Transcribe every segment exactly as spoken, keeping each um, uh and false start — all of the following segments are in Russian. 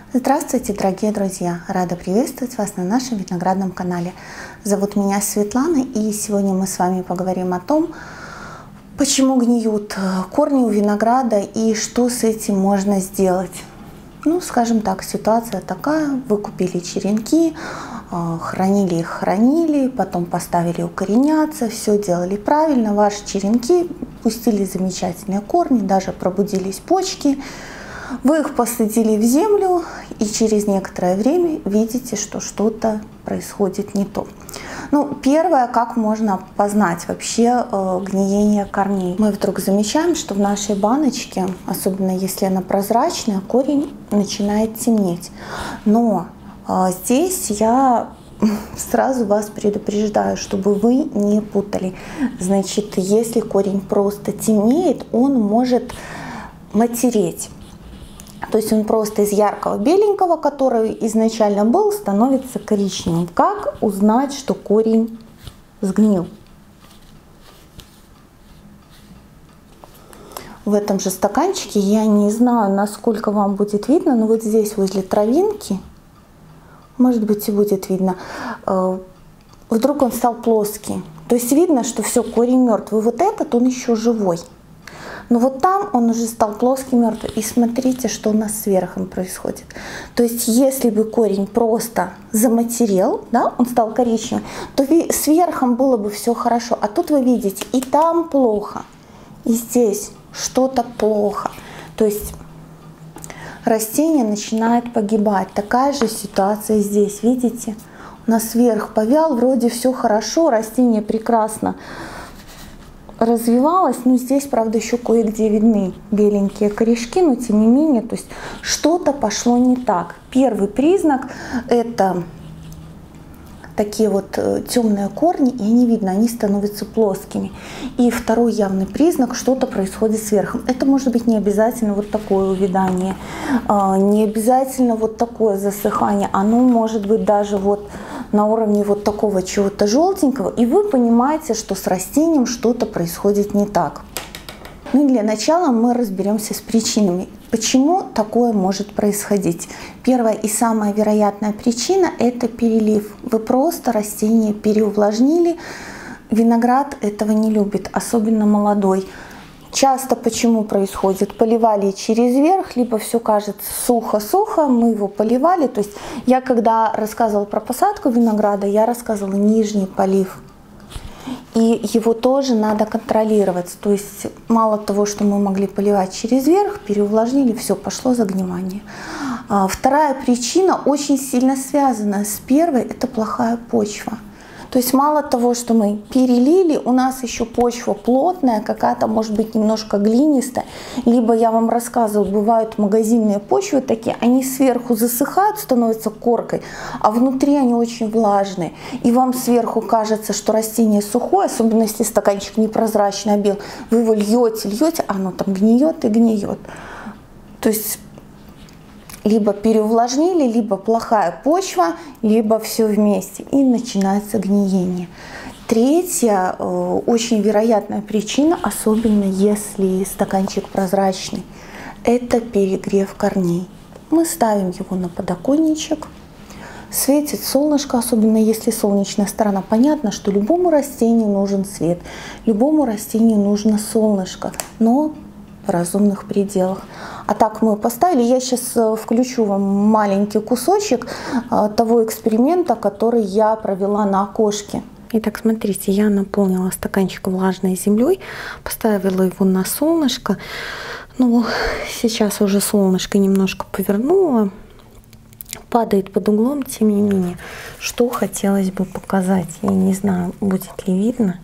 Здравствуйте, дорогие друзья! Рада приветствовать вас на нашем виноградном канале. Зовут меня Светлана, и сегодня мы с вами поговорим о том, почему гниют корни у винограда и что с этим можно сделать. Ну, скажем так, ситуация такая: вы купили черенки, хранили их, хранили, потом поставили укореняться, все делали правильно, ваши черенки пустили замечательные корни, даже пробудились почки. Вы их посадили в землю, и через некоторое время видите, что что-то происходит не то. Ну, первое, как можно познать вообще э, гниение корней. Мы вдруг замечаем, что в нашей баночке, особенно если она прозрачная, корень начинает темнеть. Но э, здесь я сразу вас предупреждаю, чтобы вы не путали. Значит, если корень просто темнеет, он может матереть. То есть он просто из яркого беленького, который изначально был, становится коричневым. Как узнать, что корень сгнил? В этом же стаканчике, я не знаю, насколько вам будет видно, но вот здесь возле травинки, может быть, и будет видно, вдруг он стал плоский. То есть видно, что все, корень мертвый. Вот этот, он еще живой. Но вот там он уже стал плоский, мертвый. И смотрите, что у нас с верхом происходит. То есть если бы корень просто заматерел, да, он стал коричневым, то с верхом было бы все хорошо. А тут вы видите, и там плохо, и здесь что-то плохо. То есть растение начинает погибать. Такая же ситуация здесь, видите? У нас верх повял, вроде все хорошо, растение прекрасно развивалась, но здесь, правда, еще кое-где видны беленькие корешки, но тем не менее, то есть что-то пошло не так. Первый признак — это такие вот темные корни, и они видно, они становятся плоскими. И второй явный признак — что-то происходит с верхом. Это может быть не обязательно вот такое увядание, не обязательно вот такое засыхание, оно может быть даже вот на уровне вот такого чего-то желтенького, и вы понимаете, что с растением что-то происходит не так. Ну и для начала мы разберемся с причинами, почему такое может происходить. Первая и самая вероятная причина – это перелив. Вы просто растение переувлажнили. Виноград этого не любит, особенно молодой. Часто почему происходит? Поливали через верх, либо все кажется сухо-сухо, мы его поливали. То есть я, когда рассказывала про посадку винограда, я рассказывала нижний полив. И его тоже надо контролировать. То есть мало того, что мы могли поливать через верх, переувлажнили, все, пошло загнивание. Вторая причина очень сильно связана с первой – это плохая почва. То есть мало того, что мы перелили, у нас еще почва плотная, какая-то может быть немножко глинистая. Либо я вам рассказывала, бывают магазинные почвы такие, они сверху засыхают, становятся коркой, а внутри они очень влажные. И вам сверху кажется, что растение сухое, особенно если стаканчик непрозрачный, а бел. Вы его льете, льете, а оно там гниет и гниет. То есть либо переувлажнили, либо плохая почва, либо все вместе. И начинается гниение. Третья, очень вероятная причина, особенно если стаканчик прозрачный, это перегрев корней. Мы ставим его на подоконничек, светит солнышко, особенно если солнечная сторона. Понятно, что любому растению нужен свет, любому растению нужно солнышко, но в разумных пределах. А так мы поставили. Я сейчас включу вам маленький кусочек того эксперимента, который я провела на окошке. Итак, смотрите, я наполнила стаканчик влажной землей, поставила его на солнышко. Ну, сейчас уже солнышко немножко повернуло, падает под углом, тем не менее, что хотелось бы показать. Я не знаю, будет ли видно.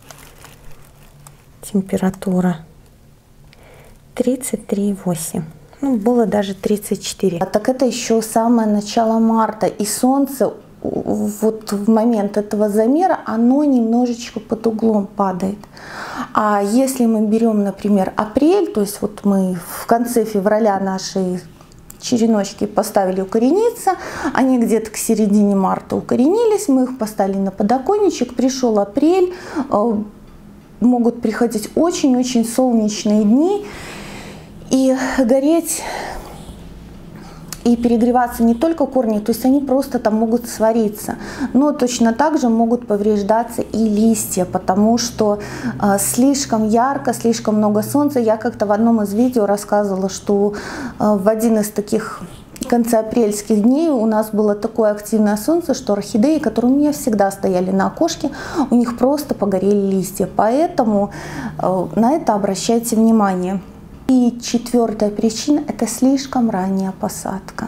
Температура тридцать три и восемь. Ну, было даже тридцать четыре. А так это еще самое начало марта. И солнце вот в момент этого замера, оно немножечко под углом падает. А если мы берем, например, апрель, то есть вот мы в конце февраля наши череночки поставили укорениться, они где-то к середине марта укоренились, мы их поставили на подоконничек, пришел апрель, могут приходить очень-очень солнечные дни, и гореть и перегреваться не только корни, то есть они просто там могут свариться, но точно так же могут повреждаться и листья, потому что э, слишком ярко, слишком много солнца. Я как-то в одном из видео рассказывала, что э, в один из таких концеапрельских дней у нас было такое активное солнце, что орхидеи, которые у меня всегда стояли на окошке, у них просто погорели листья, поэтому э, на это обращайте внимание. И четвертая причина – это слишком ранняя посадка.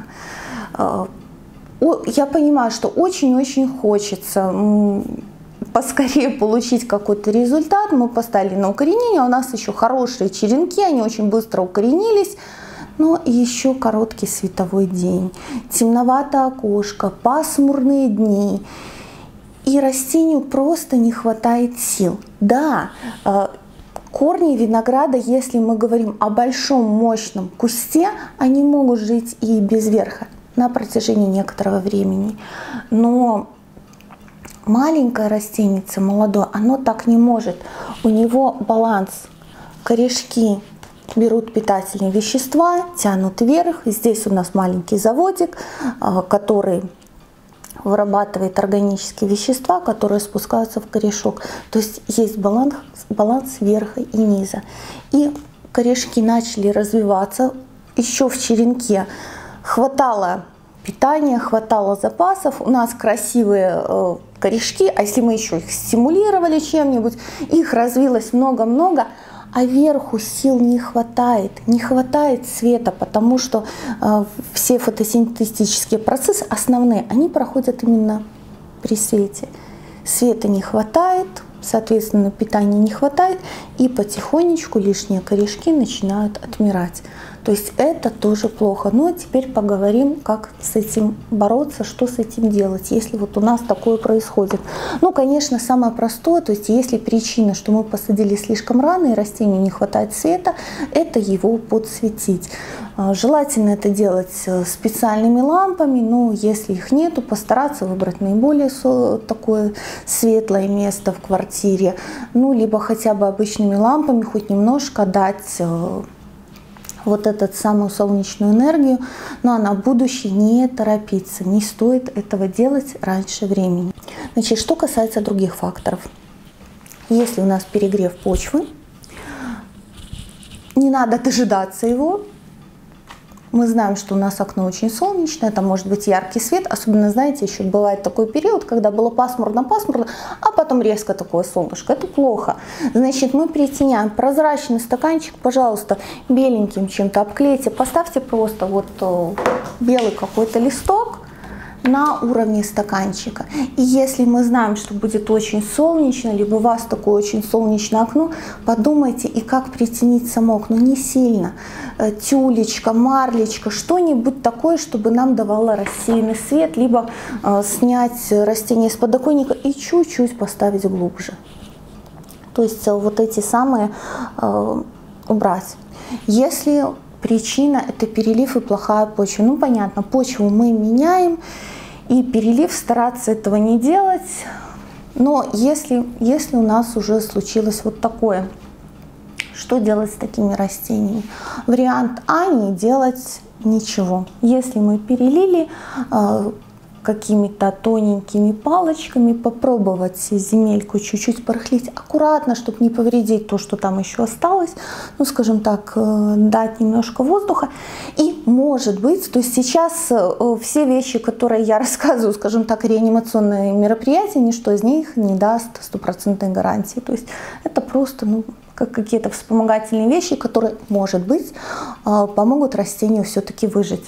Я понимаю, что очень-очень хочется поскорее получить какой-то результат. Мы поставили на укоренение, у нас еще хорошие черенки, они очень быстро укоренились. Но еще короткий световой день, темноватое окошко, пасмурные дни. И растению просто не хватает сил. Да, корни винограда, если мы говорим о большом мощном кусте, они могут жить и без верха на протяжении некоторого времени. Но маленькое растение, молодое, оно так не может. У него баланс. Корешки берут питательные вещества, тянут вверх. Здесь у нас маленький заводик, который вырабатывает органические вещества, которые спускаются в корешок. То есть есть баланс, баланс верха и низа. И корешки начали развиваться еще в черенке. Хватало питания, хватало запасов. У нас красивые э, корешки, а если мы еще их стимулировали чем-нибудь, их развилось много-много, а верху сил не хватает, не хватает света, потому что э, все фотосинтетические процессы основные, они проходят именно при свете. Света не хватает, соответственно, питания не хватает, и потихонечку лишние корешки начинают отмирать. То есть это тоже плохо. Но теперь поговорим, как с этим бороться, что с этим делать, если вот у нас такое происходит. Ну, конечно, самое простое, то есть если причина, что мы посадили слишком рано и растению не хватает света, это его подсветить. Желательно это делать специальными лампами, но если их нету, постараться выбрать наиболее такое светлое место в квартире, ну, либо хотя бы обычными лампами хоть немножко дать вот эту самую солнечную энергию, но а на будущее не торопиться, не стоит этого делать раньше времени. Значит, что касается других факторов. Если у нас перегрев почвы, не надо дожидаться его. Мы знаем, что у нас окно очень солнечное, это может быть яркий свет, особенно, знаете, еще бывает такой период, когда было пасмурно-пасмурно, а потом резко такое солнышко. Это плохо. Значит, мы притеняем прозрачный стаканчик, пожалуйста, беленьким чем-то обклейте, поставьте просто вот белый какой-то листок на уровне стаканчика. И если мы знаем, что будет очень солнечно, либо у вас такое очень солнечное окно, подумайте, и как притенить само окно, не сильно. Тюлечка, марлечка, что-нибудь такое, чтобы нам давало рассеянный свет, либо э, снять растение с подоконника и чуть-чуть поставить глубже. То есть э, вот эти самые э, убрать. Если причина это перелив и плохая почва, ну понятно, почву мы меняем, и перелив стараться этого не делать. Но если, если у нас уже случилось вот такое, что делать с такими растениями? Вариант А – не делать ничего. Если мы перелили э, какими-то тоненькими палочками, попробовать земельку чуть-чуть порыхлить аккуратно, чтобы не повредить то, что там еще осталось, ну, скажем так, э, дать немножко воздуха. И может быть, то есть сейчас э, все вещи, которые я рассказываю, скажем так, реанимационные мероприятия, ничто из них не даст стопроцентной гарантии. То есть это просто, ну, как какие-то вспомогательные вещи, которые, может быть, помогут растению все-таки выжить.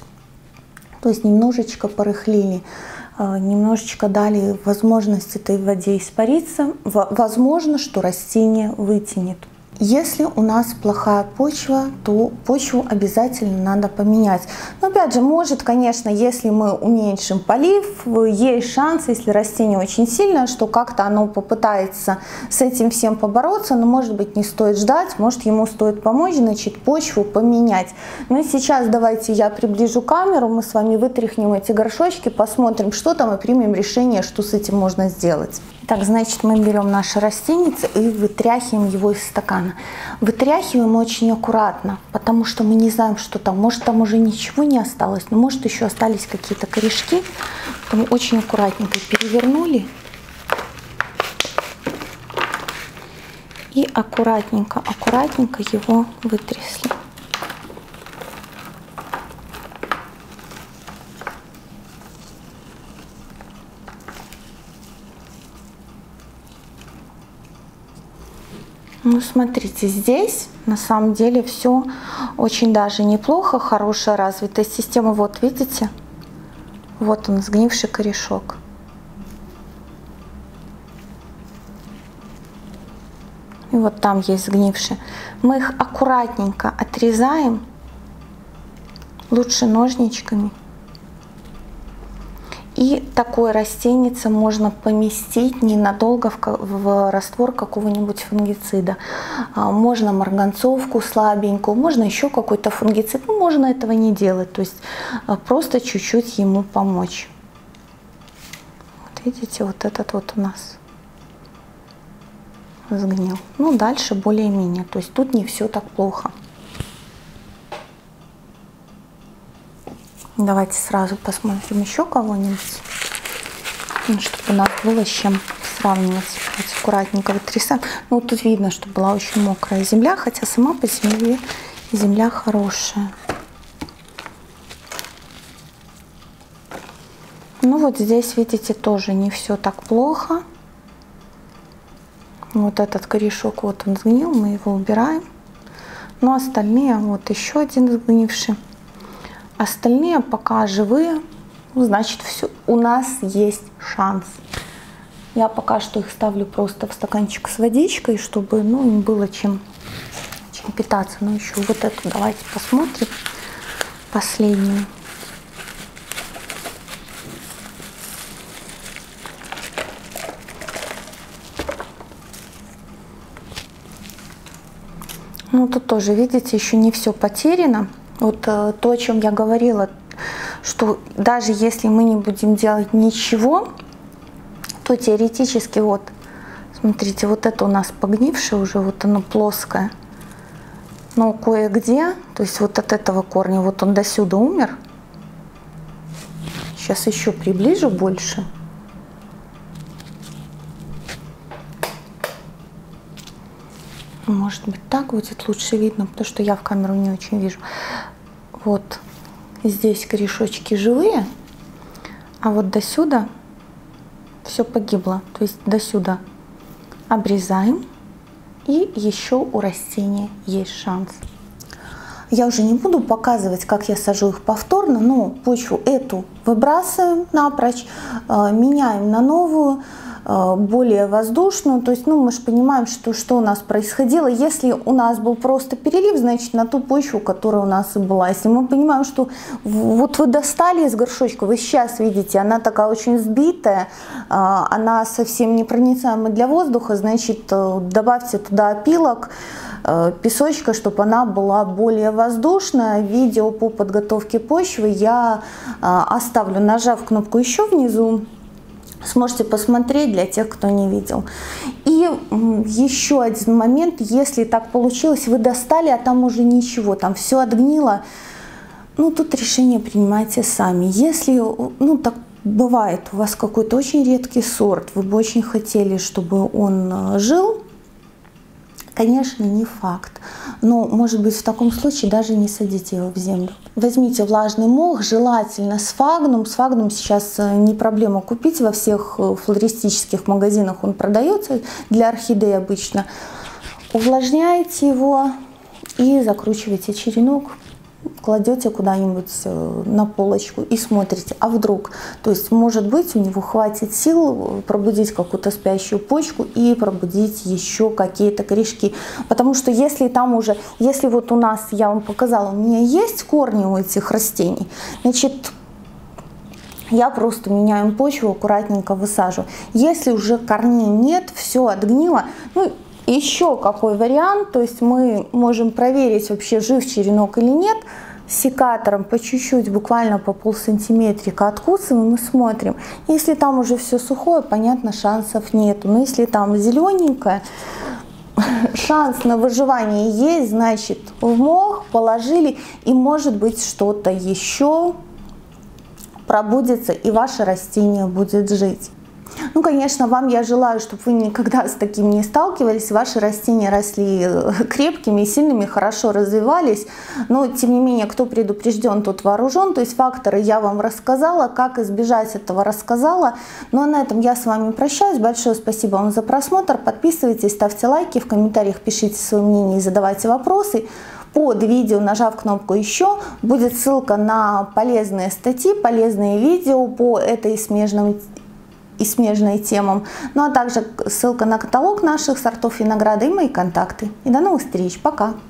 То есть немножечко порыхлили, немножечко дали возможность этой воде испариться. Возможно, что растение вытянет. Если у нас плохая почва, то почву обязательно надо поменять. Но опять же, может, конечно, если мы уменьшим полив, есть шанс, если растение очень сильное, что как-то оно попытается с этим всем побороться, но, может быть, не стоит ждать, может, ему стоит помочь, значит, почву поменять. Но сейчас давайте я приближу камеру, мы с вами вытряхнем эти горшочки, посмотрим, что там, и примем решение, что с этим можно сделать. Так, значит, мы берем наше растение и вытряхиваем его из стакана. Вытряхиваем очень аккуратно, потому что мы не знаем, что там. Может, там уже ничего не осталось, но может еще остались какие-то корешки. Поэтому очень аккуратненько перевернули. И аккуратненько, аккуратненько его вытрясли. Ну, смотрите, здесь на самом деле все очень даже неплохо, хорошая развитая система. Вот, видите? Вот он, сгнивший корешок. И вот там есть сгнившие. Мы их аккуратненько отрезаем, лучше ножничками. И такое растенице можно поместить ненадолго в, в раствор какого-нибудь фунгицида. Можно марганцовку слабенькую, можно еще какой-то фунгицид. Ну, можно этого не делать, то есть просто чуть-чуть ему помочь. Вот видите, вот этот вот у нас сгнил. Ну, дальше более-менее, то есть тут не все так плохо. Давайте сразу посмотрим еще кого-нибудь, чтобы у нас было с чем сравнивать. Вот аккуратненько вытрясаем. Ну, тут видно, что была очень мокрая земля, хотя сама по себе земля хорошая. Ну, вот здесь, видите, тоже не все так плохо. Вот этот корешок, вот он сгнил, мы его убираем. Но остальные, вот еще один сгнивший. Остальные пока живые, значит, все, у нас есть шанс. Я пока что их ставлю просто в стаканчик с водичкой, чтобы, ну, им было чем, чем питаться. Ну, еще вот эту давайте посмотрим, последнюю. Ну, тут тоже, видите, еще не все потеряно. Вот то, о чем я говорила, что даже если мы не будем делать ничего, то теоретически, вот, смотрите, вот это у нас погнившее уже, вот оно плоское. Но кое-где, то есть вот от этого корня, вот он до сюда умер. Сейчас еще приближу больше. Может быть, так будет лучше видно, потому что я в камеру не очень вижу. Вот здесь корешочки живые, а вот до сюда все погибло. То есть до сюда обрезаем, и еще у растения есть шанс. Я уже не буду показывать, как я сажу их повторно, но почву эту выбрасываем напрочь, меняем на новую, более воздушную. То есть, ну, мы же понимаем, что, что у нас происходило. Если у нас был просто перелив, значит, на ту почву, которая у нас и была. Если мы понимаем, что вот вы достали из горшочка, вы сейчас видите, она такая очень сбитая, она совсем непроницаемая для воздуха, значит, добавьте туда опилок, песочка, чтобы она была более воздушная. Видео по подготовке почвы я оставлю, нажав кнопку еще внизу. Сможете посмотреть для тех, кто не видел. И еще один момент, если так получилось, вы достали, а там уже ничего, там все отгнило, ну тут решение принимайте сами. Если, ну так бывает, у вас какой-то очень редкий сорт, вы бы очень хотели, чтобы он жил, конечно, не факт, но, может быть, в таком случае даже не садите его в землю. Возьмите влажный мох, желательно сфагнум. Сфагнум сейчас не проблема купить, во всех флористических магазинах он продается, для орхидей обычно. Увлажняете его и закручиваете черенок, кладете куда-нибудь на полочку и смотрите, а вдруг, то есть, может быть, у него хватит сил пробудить какую-то спящую почку и пробудить еще какие-то корешки. Потому что если там уже, если вот у нас, я вам показала, у меня есть корни у этих растений, значит, я просто меняю почву, аккуратненько высаживаю. Если уже корней нет, все отгнило, ну, еще какой вариант, то есть мы можем проверить, вообще жив черенок или нет. секатором по чуть-чуть, буквально по полсантиметрика откусываем и смотрим. Если там уже все сухое, понятно, шансов нету. Но если там зелененькое, шанс на выживание есть, значит, в мох положили, и может быть что-то еще пробудется, и ваше растение будет жить. Ну, конечно, вам я желаю, чтобы вы никогда с таким не сталкивались, ваши растения росли крепкими, сильными, хорошо развивались, но, тем не менее, кто предупрежден, тот вооружен, то есть факторы я вам рассказала, как избежать этого рассказала. Ну, а на этом я с вами прощаюсь, большое спасибо вам за просмотр, подписывайтесь, ставьте лайки, в комментариях пишите свое мнение и задавайте вопросы. Под видео, нажав кнопку «Еще», будет ссылка на полезные статьи, полезные видео по этой смежной и смежной темам, ну а также ссылка на каталог наших сортов винограда и мои контакты. И до новых встреч, пока!